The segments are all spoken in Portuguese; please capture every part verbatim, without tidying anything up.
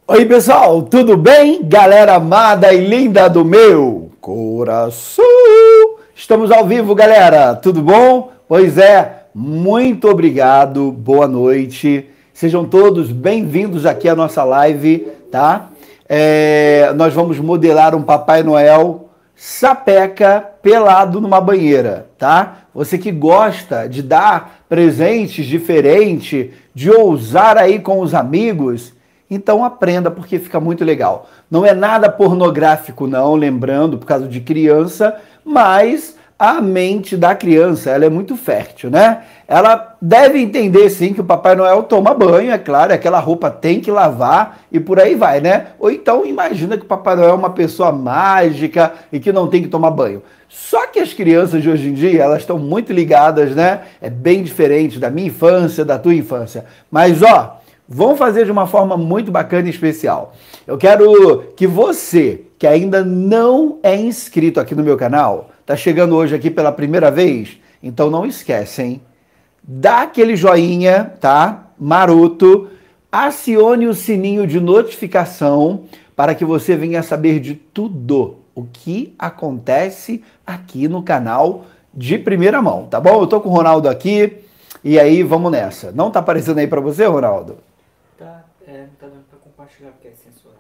Oi, pessoal, tudo bem? Galera amada e linda do meu coração. Estamos ao vivo, galera. Tudo bom? Pois é, muito obrigado. Boa noite. Sejam todos bem-vindos aqui à nossa live, tá? É, nós vamos modelar um Papai Noel sapeca pelado numa banheira, tá? Você que gosta de dar presentes diferentes, de ousar aí com os amigos, então aprenda, porque fica muito legal. Não é nada pornográfico não, lembrando, por causa de criança, mas a mente da criança, ela é muito fértil, né? Ela deve entender, sim, que o Papai Noel toma banho, é claro, aquela roupa tem que lavar e por aí vai, né? Ou então imagina que o Papai Noel é uma pessoa mágica e que não tem que tomar banho. Só que as crianças de hoje em dia, elas estão muito ligadas, né? É bem diferente da minha infância, da tua infância. Mas, ó, vamos fazer de uma forma muito bacana e especial. Eu quero que você, que ainda não é inscrito aqui no meu canal, tá chegando hoje aqui pela primeira vez, então não esquece, hein? Dá aquele joinha, tá? Maroto, acione o sininho de notificação para que você venha saber de tudo o que acontece aqui no canal de primeira mão, tá bom? Eu tô com o Ronaldo aqui e aí vamos nessa. Não tá aparecendo aí para você, Ronaldo? Tá, é, não tá dando pra compartilhar porque é censurado.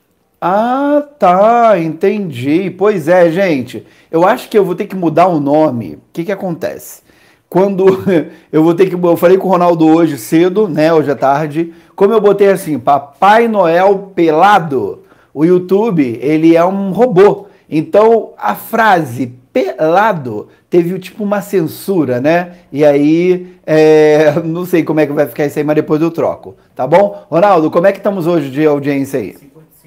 Ah, tá, entendi. Pois é, gente, eu acho que eu vou ter que mudar o nome. O que que acontece? Quando eu vou ter que... Eu falei com o Ronaldo hoje cedo, né, hoje à tarde, como eu botei assim, Papai Noel pelado, o YouTube, ele é um robô. Então, a frase pelado teve tipo uma censura, né? E aí, é, não sei como é que vai ficar isso aí, mas depois eu troco, tá bom? Ronaldo, como é que estamos hoje de audiência aí?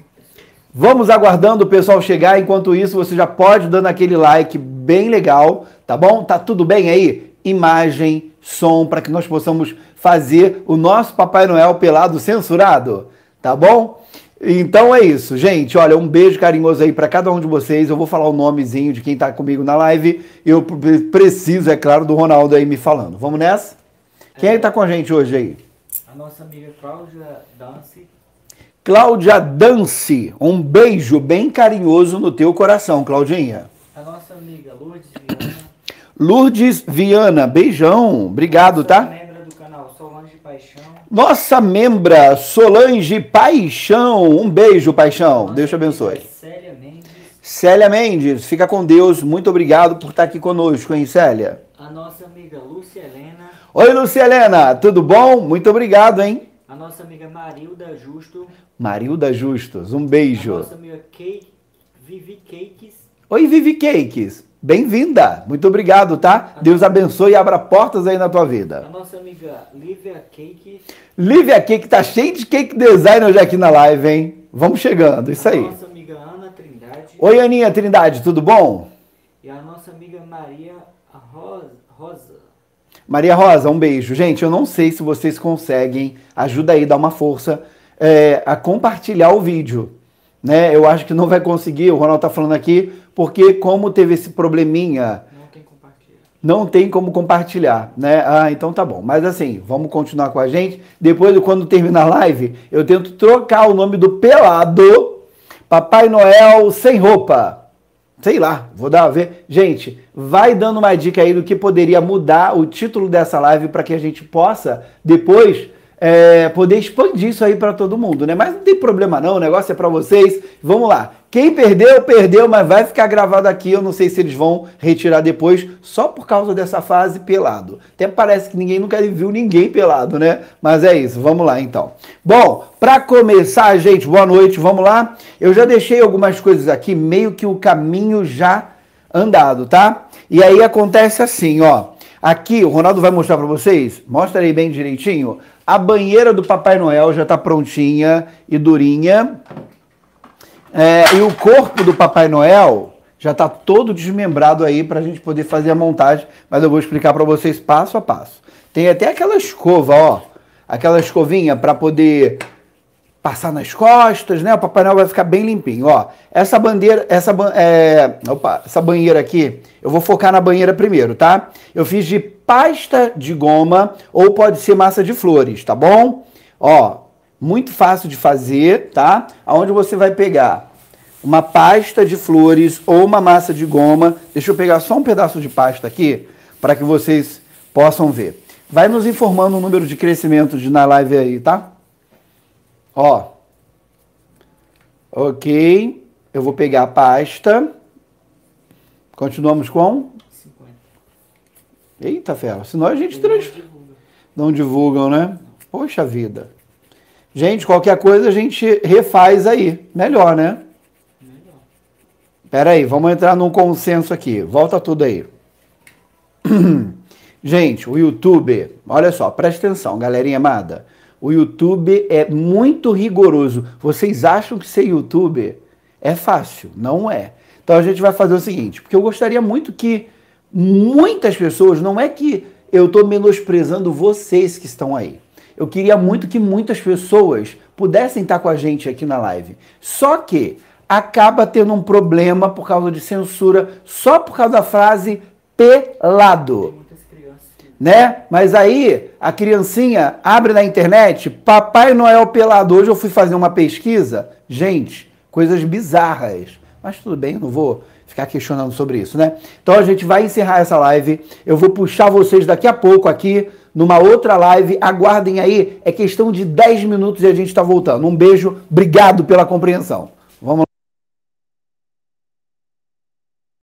Vamos aguardando o pessoal chegar, enquanto isso você já pode dando aquele like bem legal, tá bom? Tá tudo bem aí? Imagem, som, para que nós possamos fazer o nosso Papai Noel pelado censurado, tá bom? Então é isso, gente. Olha, um beijo carinhoso aí para cada um de vocês. Eu vou falar o nomezinho de quem tá comigo na live. Eu preciso, é claro, do Ronaldo aí me falando. Vamos nessa? Quem é que tá com a gente hoje aí? A nossa amiga Cláudia Dance. Cláudia Dance. Um beijo bem carinhoso no teu coração, Claudinha. A nossa amiga Lourdes Viana. Lourdes Viana, beijão. Obrigado, nossa tá? membra do canal Solange Paixão. Nossa membra Solange Paixão. Um beijo, Paixão. Nossa Deus te abençoe. Célia Mendes. Célia Mendes, fica com Deus. Muito obrigado por estar aqui conosco, hein, Célia? A nossa amiga Lúcia Helena. Oi, Lúcia Helena. Tudo bom? Muito obrigado, hein? A nossa amiga Marilda Justo. Marilda Justus, um A beijo. nossa amiga Kate, Vivi Cakes. Oi, Vivi Cakes. Bem-vinda. Muito obrigado, tá? Deus abençoe e abra portas aí na tua A vida. nossa amiga Lívia Cake. Lívia Cake, tá cheio de cake design hoje aqui na live, hein? Vamos chegando, isso A aí. nossa amiga Ana Trindade. Oi, Aninha Trindade, tudo bom? E a nossa amiga Maria Rosa. Rosa. Maria Rosa, um beijo. Gente, eu não sei se vocês conseguem, ajuda aí, dá uma força, é, a compartilhar o vídeo, né? Eu acho que não vai conseguir, o Ronaldo tá falando aqui, porque como teve esse probleminha, Não tem compartilhar. não tem como compartilhar, né? Ah, então tá bom. Mas assim, vamos continuar com a gente. Depois, quando terminar a live, eu tento trocar o nome do pelado, Papai Noel sem roupa. Sei lá, vou dar a ver. Gente, vai dando uma dica aí do que poderia mudar o título dessa live para que a gente possa depois é, poder expandir isso aí para todo mundo, né? Mas não tem problema não, o negócio é para vocês. Vamos lá. Quem perdeu, perdeu, mas vai ficar gravado aqui. Eu não sei se eles vão retirar depois, só por causa dessa fase pelado. Até parece que ninguém nunca viu ninguém pelado, né? Mas é isso, vamos lá então. Bom, para começar, gente, boa noite, vamos lá. Eu já deixei algumas coisas aqui, meio que o caminho já andado, tá? E aí acontece assim, ó. Aqui, o Ronaldo vai mostrar para vocês, mostra aí bem direitinho. A banheira do Papai Noel já tá prontinha e durinha. É, e o corpo do Papai Noel já está todo desmembrado aí para a gente poder fazer a montagem, mas eu vou explicar para vocês passo a passo. Tem até aquela escova, ó, aquela escovinha para poder passar nas costas, né? O Papai Noel vai ficar bem limpinho, ó. Essa bandeira, essa, é, opa, essa banheira aqui, eu vou focar na banheira primeiro, tá? Eu fiz de pasta de goma ou pode ser massa de flores, tá bom? Ó, muito fácil de fazer, tá? Onde você vai pegar uma pasta de flores ou uma massa de goma. Deixa eu pegar só um pedaço de pasta aqui para que vocês possam ver. Vai nos informando o número de crescimento de, na live aí, tá? Ó. Ok. Eu vou pegar a pasta. Continuamos com? cinquenta. Eita, ferro. Senão a gente... Trans... Não divulga. Não divulgam, né? Poxa vida. Gente, qualquer coisa a gente refaz aí. Melhor, né? Melhor. Pera aí, vamos entrar num consenso aqui. Volta tudo aí. Gente, o YouTube, olha só, presta atenção, galerinha amada. O YouTube é muito rigoroso. Vocês acham que ser YouTuber é fácil? Não é. Então a gente vai fazer o seguinte, porque eu gostaria muito que muitas pessoas, não é que eu estou menosprezando vocês que estão aí. Eu queria muito que muitas pessoas pudessem estar com a gente aqui na live. Só que acaba tendo um problema por causa de censura, só por causa da frase pelado. Né? Mas aí a criancinha abre na internet, Papai Noel pelado. Hoje eu fui fazer uma pesquisa, gente, coisas bizarras. Mas tudo bem, eu não vou ficar questionando sobre isso, né? Então a gente vai encerrar essa live. Eu vou puxar vocês daqui a pouco aqui numa outra live. Aguardem aí, é questão de dez minutos e a gente está voltando. Um beijo, obrigado pela compreensão.